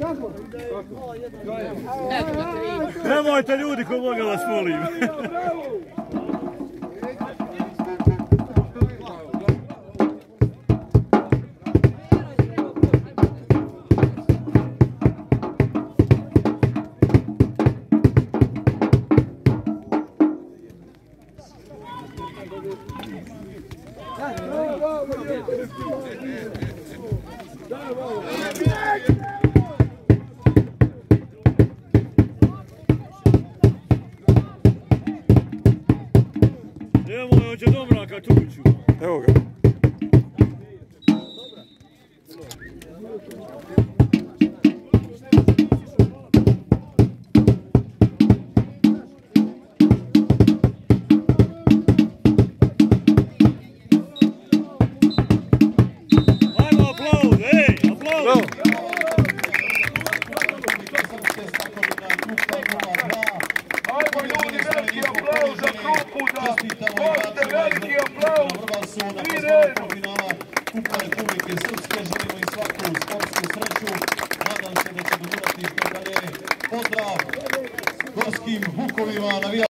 Nemojte ljudi, ko Boga vas molim. Evo, hoće Domraka tuću. Evo ga. Ajmo aplauz, ej, aplauz. Srpske Stakorina-Krupa 0-2. Ajmo ljudi, veliki aplauz za Krupu, da možete veliki aplauz. I redom. Kupa Republike Srpske, želimo im svaku sportsku sreću. Nadam se da će dogurati što dalje. Pozdrav gorskim vukovima.